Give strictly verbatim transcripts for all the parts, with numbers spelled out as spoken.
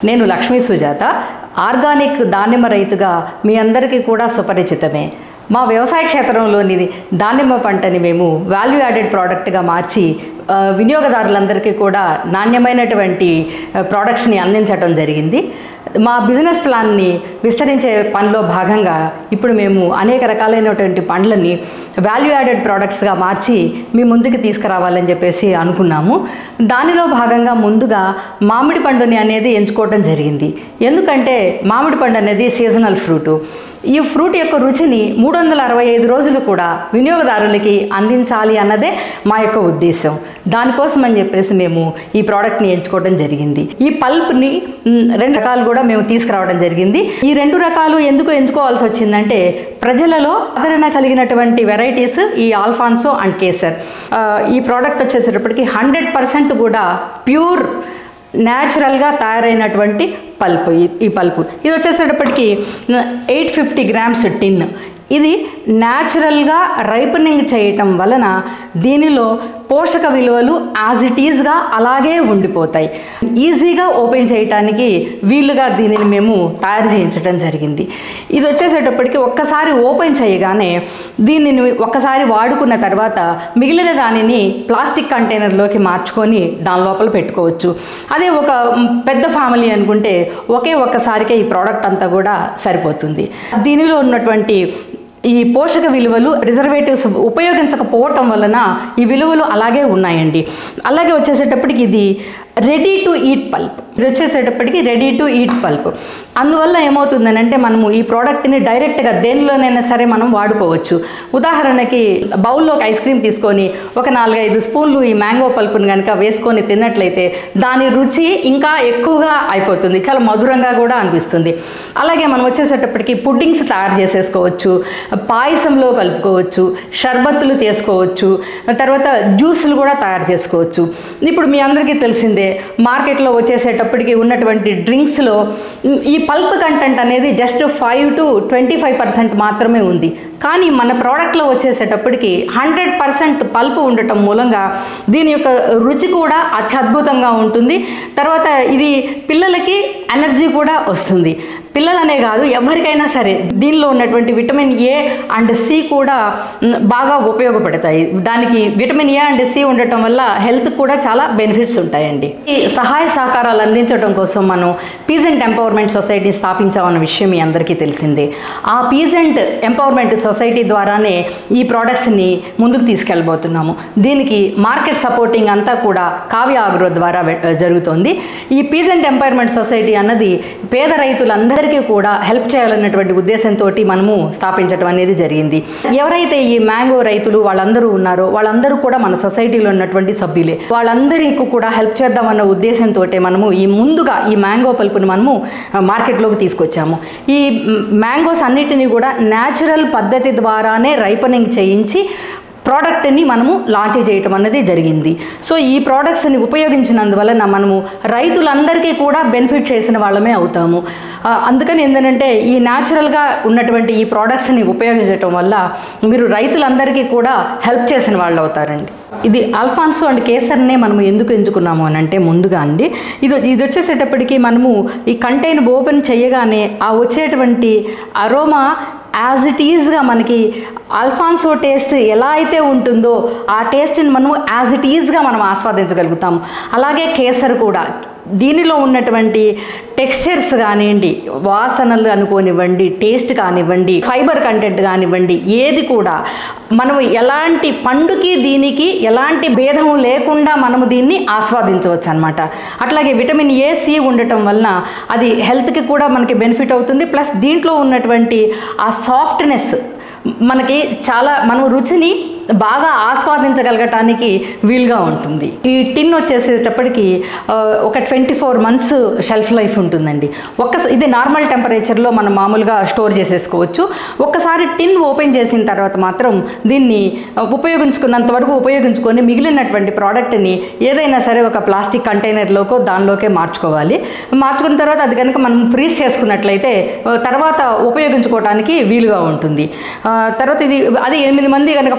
నేను లక్ష్మీ సుజాత, ఆర్గానిక్ దానిమ్మ రైతుగా మీ అందరికీ కూడా సుపరిచితమే. మా వ్యవసాయ క్షేత్రంలోని దానిమ్మ పంటని మేము వాల్యూ యాడెడ్ ప్రోడక్ట్గా మార్చి వినియోగదారులందరికీ కూడా నాణ్యమైనటువంటి ప్రోడక్ట్స్ని అందించడం జరిగింది. మా బిజినెస్ ప్లాన్ని విస్తరించే పనిలో భాగంగా ఇప్పుడు మేము అనేక రకాలైనటువంటి పండ్లని వాల్యూ యాడెడ్ ప్రోడక్ట్స్గా మార్చి మీ ముందుకు తీసుకురావాలని చెప్పేసి అనుకున్నాము. దానిలో భాగంగా ముందుగా మామిడి పండుని అనేది ఎంచుకోవడం జరిగింది. ఎందుకంటే మామిడి పండు అనేది సీజనల్ ఫ్రూటు. ఈ ఫ్రూట్ యొక్క రుచిని మూడు వందల అరవై ఐదు రోజులు కూడా వినియోగదారులకి అందించాలి అన్నదే మా యొక్క ఉద్దేశం. దానికోసం అని చెప్పేసి మేము ఈ ప్రోడక్ట్ని ఎంచుకోవడం జరిగింది. ఈ పల్ప్ని రెండు రకాలు కూడా మేము తీసుకురావడం జరిగింది. ఈ రెండు రకాలు ఎందుకు ఎంచుకోవాల్సి వచ్చిందంటే ప్రజలలో ఆదరణ కలిగినటువంటి వెరైటీస్ ఈ ఆల్ఫాన్సో అండ్ కేసర్. ఈ ప్రోడక్ట్ వచ్చేసేటప్పటికి హండ్రెడ్ పర్సెంట్ కూడా ప్యూర్ న్యాచురల్గా తయారైనటువంటి పల్పు. ఈ పల్పు ఇది వచ్చేసేటప్పటికి ఎయిట్ ఫిఫ్టీ గ్రామ్స్ టిన్. ఇది న్యాచురల్గా రైపనింగ్ చేయటం వలన దీనిలో పోషక విలువలు యాజ్ ఇట్ ఈజ్గా అలాగే ఉండిపోతాయి. ఈజీగా ఓపెన్ చేయటానికి వీలుగా దీనిని మేము తయారు చేయించడం జరిగింది. ఇది వచ్చేసేటప్పటికి ఒక్కసారి ఓపెన్ చేయగానే దీనిని ఒక్కసారి వాడుకున్న తర్వాత మిగిలిన దానిని ప్లాస్టిక్ కంటైనర్లోకి మార్చుకొని దాని లోపల పెట్టుకోవచ్చు. అదే ఒక పెద్ద ఫ్యామిలీ అనుకుంటే ఒకే ఒక్కసారికే ఈ ప్రోడక్ట్ అంతా కూడా సరిపోతుంది. దీనిలో ఉన్నటువంటి ఈ పోషక విలువలు రిజర్వేటివ్స్ ఉపయోగించకపోవటం వలన ఈ విలువలు అలాగే ఉన్నాయండి. అలాగే వచ్చేసేటప్పటికి ఇది రెడీ టు ఈట్ పల్ప్. ఇది వచ్చేసేటప్పటికి రెడీ టు ఈట్ పల్ప్. అందువల్ల ఏమవుతుందని అంటే మనము ఈ ప్రోడక్ట్ని డైరెక్ట్గా దేనిలోనైనా సరే మనం వాడుకోవచ్చు. ఉదాహరణకి బౌల్లోకి ఐస్ క్రీమ్ తీసుకొని ఒక నాలుగైదు స్పూన్లు ఈ మ్యాంగో పల్పుని కనుక వేసుకొని తిన్నట్లయితే దాని రుచి ఇంకా ఎక్కువగా అయిపోతుంది, చాలా మధురంగా కూడా అనిపిస్తుంది. అలాగే మనం వచ్చేసేటప్పటికి పుడ్డింగ్స్ తయారు చేసేసుకోవచ్చు, పాయసంలో కలుపుకోవచ్చు, షర్బత్తులు తీసుకోవచ్చు, తర్వాత జ్యూసులు కూడా తయారు చేసుకోవచ్చు. ఇప్పుడు మీ అందరికీ తెలిసిందే మార్కెట్లో వచ్చేసేటప్పటికి ఉన్నటువంటి డ్రింక్స్లో ఈ పల్ప్ కంటెంట్ అనేది just five to twenty five percent మాత్రమే ఉంది. కానీ మన ప్రోడక్ట్లో వచ్చేసేటప్పటికి హండ్రెడ్ పర్సెంట్ పల్ప్ ఉండటం మూలంగా దీని యొక్క రుచి కూడా అత్యద్భుతంగా ఉంటుంది. తర్వాత ఇది పిల్లలకి ఎనర్జీ కూడా వస్తుంది. పిల్లలనే కాదు ఎవరికైనా సరే దీనిలో ఉన్నటువంటి విటమిన్ ఏ అండ్ సి కూడా బాగా ఉపయోగపడతాయి. దానికి విటమిన్ ఏ అండ్ సి ఉండటం వల్ల హెల్త్ కూడా చాలా బెనిఫిట్స్ ఉంటాయండి. ఈ సహాయ సహకారాలు అందించడం కోసం మనం పీజెంట్ ఎంపవర్మెంట్ సొసైటీ స్థాపించామన్న విషయం మీ అందరికీ తెలిసిందే. ఆ పీజెంట్ ఎంపవర్మెంట్ సొసైటీ ద్వారానే ఈ ప్రోడక్ట్స్ని ముందుకు తీసుకెళ్ళబోతున్నాము. దీనికి మార్కెట్ సపోర్టింగ్ అంతా కూడా కావ్య ఆగ్రో ద్వారా జరుగుతుంది. ఈ పీజెంట్ ఎంపవర్మెంట్ సొసైటీ అన్నది పేద రైతులందరూ కూడా హెల్ప్ చేయాలన్నటువంటి ఉద్దేశంతో మనము స్థాపించడం అనేది జరిగింది. ఎవరైతే ఈ మ్యాంగో రైతులు వాళ్ళందరూ ఉన్నారో వాళ్ళందరూ కూడా మన సొసైటీలో ఉన్నటువంటి సభ్యులే. వాళ్ళందరికీ కూడా హెల్ప్ చేద్దామన్న ఉద్దేశంతో మనము ఈ ముందుగా ఈ మ్యాంగో పల్పుని మనము మార్కెట్లోకి తీసుకొచ్చాము. ఈ మ్యాంగోస్ అన్నిటినీ కూడా న్యాచురల్ పద్ధతి ద్వారానే రైపనింగ్ చేయించి ప్రోడక్ట్ని మనము లాంచ్ చేయటం అన్నది జరిగింది. సో ఈ ప్రోడక్ట్స్ని ఉపయోగించినందువలన మనము రైతులందరికీ కూడా బెనిఫిట్ చేసిన వాళ్ళమే అవుతాము. అందుకని ఏంటంటే ఈ న్యాచురల్గా ఉన్నటువంటి ఈ ప్రోడక్ట్స్ని ఉపయోగించటం వల్ల మీరు రైతులందరికీ కూడా హెల్ప్ చేసిన వాళ్ళు అవుతారండి. ఇది ఆల్ఫాన్సో అండ్ కేసర్నే మనము ఎందుకు ఎంచుకున్నాము అని అంటే ముందుగా అండి ఇది ఇది వచ్చేసేటప్పటికి మనము ఈ కంటైనర్ ఓపెన్ చేయగానే ఆ వచ్చేటువంటి అరోమా యాజ్ ఇట్ ఈజ్గా మనకి ఆల్ఫాన్సో టేస్ట్ ఎలా అయితే ఉంటుందో ఆ టేస్ట్ని మనము యాజ్ ఇట్ ఈజ్గా మనం ఆస్వాదించగలుగుతాము. అలాగే కేసర్ కూడా దీనిలో ఉన్నటువంటి టెక్స్చర్స్ కానివ్వండి, వాసనలు అనుకోనివ్వండి, టేస్ట్ కానివ్వండి, ఫైబర్ కంటెంట్ కానివ్వండి, ఏది కూడా మనము ఎలాంటి పండుకి దీనికి ఎలాంటి భేదం లేకుండా మనము దీన్ని ఆస్వాదించవచ్చు అనమాట. అట్లాగే విటమిన్ ఏ సి ఉండటం వలన అది హెల్త్కి కూడా మనకి బెనిఫిట్ అవుతుంది. ప్లస్ దీంట్లో ఉన్నటువంటి ఆ సాఫ్ట్నెస్ మనకి చాలా మనం రుచిని బాగా ఆస్వాదించగలగటానికి వీలుగా ఉంటుంది. ఈ టిన్ వచ్చేసేటప్పటికి ఒక twenty four months shelf life ఉంటుందండి. ఒక్క ఇది నార్మల్ టెంపరేచర్లో మనం మామూలుగా స్టోర్ చేసేసుకోవచ్చు. ఒక్కసారి టిన్ ఓపెన్ చేసిన తర్వాత మాత్రం దీన్ని ఉపయోగించుకున్నంత వరకు ఉపయోగించుకొని మిగిలినటువంటి ప్రోడక్ట్ని ఏదైనా సరే ఒక ప్లాస్టిక్ కంటైనర్లోకో దానిలోకే మార్చుకోవాలి. మార్చుకున్న తర్వాత అది కనుక మనం ఫ్రీజ్ చేసుకున్నట్లయితే తర్వాత ఉపయోగించుకోవడానికి వీలుగా ఉంటుంది. తర్వాత ఇది అది ఎనిమిది మంది కనుక ఫ్యామిలీ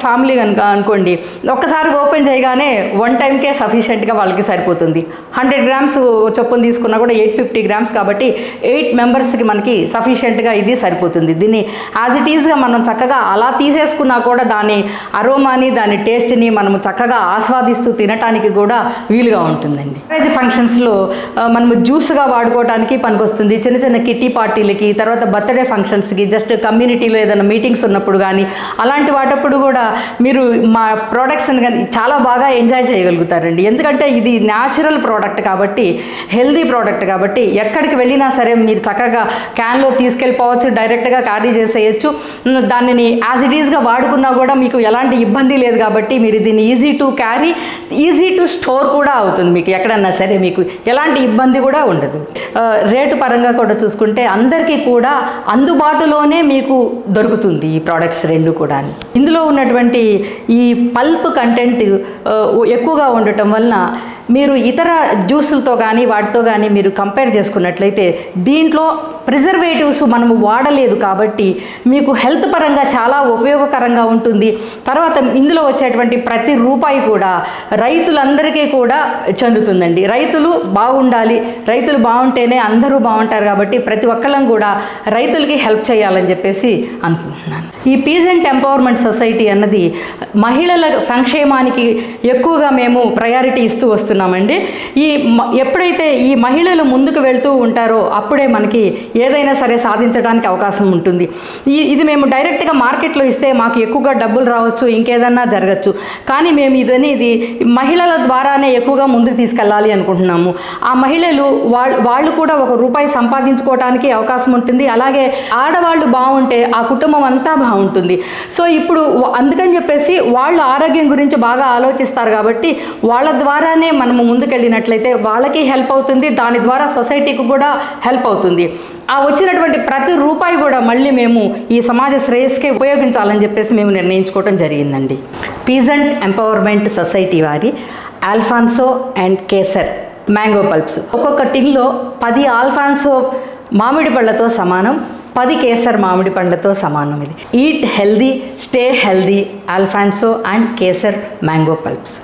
కనుక అనుకోండి, ఒక్కసారి ఓపెన్ చేయగానే వన్ టైంకే సఫిషియెంట్గా వాళ్ళకి సరిపోతుంది. హండ్రెడ్ గ్రామ్స్ చొప్పున తీసుకున్నా కూడా ఎయిట్ ఫిఫ్టీ గ్రామ్స్ కాబట్టి ఎయిట్ మెంబర్స్కి మనకి సఫిషియెంట్గా ఇది సరిపోతుంది. దీన్ని యాజ్ ఇట్ ఈజ్గా మనం చక్కగా అలా తీసేసుకున్నా కూడా దాని అరోమాని దాని టేస్ట్ని మనము చక్కగా ఆస్వాదిస్తూ తినటానికి కూడా వీలుగా ఉంటుందండి. మ్యారేజ్ ఫంక్షన్స్లో మనము జ్యూస్గా వాడుకోవడానికి పనికొస్తుంది. చిన్న చిన్న కిట్టి పార్టీలకి, తర్వాత బర్త్డే ఫంక్షన్స్కి, జస్ట్ కమ్యూనిటీలో ఏదైనా మీటింగ్స్ ఉన్నప్పుడు కానీ అలాంటి వాటప్పుడు కూడా మీరు మా ప్రోడక్ట్స్ని కానీ చాలా బాగా ఎంజాయ్ చేయగలుగుతారండి. ఎందుకంటే ఇది న్యాచురల్ ప్రోడక్ట్ కాబట్టి, హెల్దీ ప్రోడక్ట్ కాబట్టి ఎక్కడికి వెళ్ళినా సరే మీరు చక్కగా క్యాన్లో తీసుకెళ్ళిపోవచ్చు, డైరెక్ట్గా క్యారీ చేసేయచ్చు. దానిని యాజ్ ఇట్ ఈజ్గా వాడుకున్నా కూడా మీకు ఎలాంటి ఇబ్బంది లేదు కాబట్టి మీరు దీన్ని easy to carry, easy to store కూడా అవుతుంది. మీకు ఎక్కడన్నా సరే మీకు ఎలాంటి ఇబ్బంది కూడా ఉండదు. రేటు పరంగా కూడా చూసుకుంటే అందరికీ కూడా అందుబాటులోనే మీకు దొరుకుతుంది ఈ ప్రోడక్ట్స్ రెండు కూడా. ఇందులో ఉన్నటువంటి ఈ పల్ప్ కంటెంట్ ఎక్కువగా ఉండటం వలన మీరు ఇతర జ్యూసులతో కానీ వాటితో కానీ మీరు కంపేర్ చేసుకున్నట్లయితే దీంట్లో ప్రిజర్వేటివ్స్ మనము వాడలేదు కాబట్టి మీకు హెల్త్ పరంగా చాలా ఉపయోగకరంగా ఉంటుంది. తర్వాత ఇందులో వచ్చేటువంటి ప్రతి రూపాయి కూడా రైతులందరికీ కూడా చెందుతుందండి. రైతులు బాగుండాలి, రైతులు బాగుంటేనే అందరూ బాగుంటారు కాబట్టి ప్రతి ఒక్కళ్ళం కూడా రైతులకి హెల్ప్ చేయాలని చెప్పేసి అనుకుంటున్నాను. ఈ పీజెంట్ ఎంపవర్మెంట్ సొసైటీ అన్నది మహిళల సంక్షేమానికి ఎక్కువగా మేము ప్రయారిటీ ఇస్తూ వస్తున్నామండి. ఈ ఎప్పుడైతే ఈ మహిళలు ముందుకు వెళ్తూ ఉంటారో అప్పుడే మనకి ఏదైనా సరే సాధించడానికి అవకాశం ఉంటుంది. ఈ ఇది మేము డైరెక్ట్గా మార్కెట్లో ఇస్తే మాకు ఎక్కువగా డబ్బులు రావచ్చు, ఇంకేదన్నా జరగచ్చు. కానీ మేము ఇదని ఇది మహిళల ద్వారానే ఎక్కువగా ముందుకు తీసుకెళ్ళాలి అనుకుంటున్నాము. ఆ మహిళలు వాళ్ళు వాళ్ళు కూడా ఒక రూపాయి సంపాదించుకోవడానికి అవకాశం ఉంటుంది. అలాగే ఆడవాళ్ళు బాగుంటే ఆ కుటుంబం అంతా బాగుంటుంది. సో ఇప్పుడు అందుకని చెప్పేసి వాళ్ళు ఆరోగ్యం గురించి బాగా ఆలోచిస్తారు కాబట్టి వాళ్ళ ద్వారానే మనము ముందుకెళ్ళినట్లయితే వాళ్ళకి హెల్ప్ అవుతుంది, దాని ద్వారా సొసైటీకి కూడా హెల్ప్ అవుతుంది. ఆ వచ్చినటువంటి ప్రతి రూపాయి కూడా మళ్ళీ మేము ఈ సమాజ శ్రేయస్కే ఉపయోగించాలని చెప్పేసి మేము నిర్ణయించుకోవడం జరిగిందండి. పీజెంట్ ఎంపవర్మెంట్ సొసైటీ వారి Alphonso and Kesar mango pulps ఒక్కొక్క టిన్లో పది ఆల్ఫాన్సో మామిడి పళ్ళతో సమానం, పది కేసర్ మామిడి పండ్లతో సమానం. ఇది eat healthy, stay healthy Alphonso and Kesar mango pulps.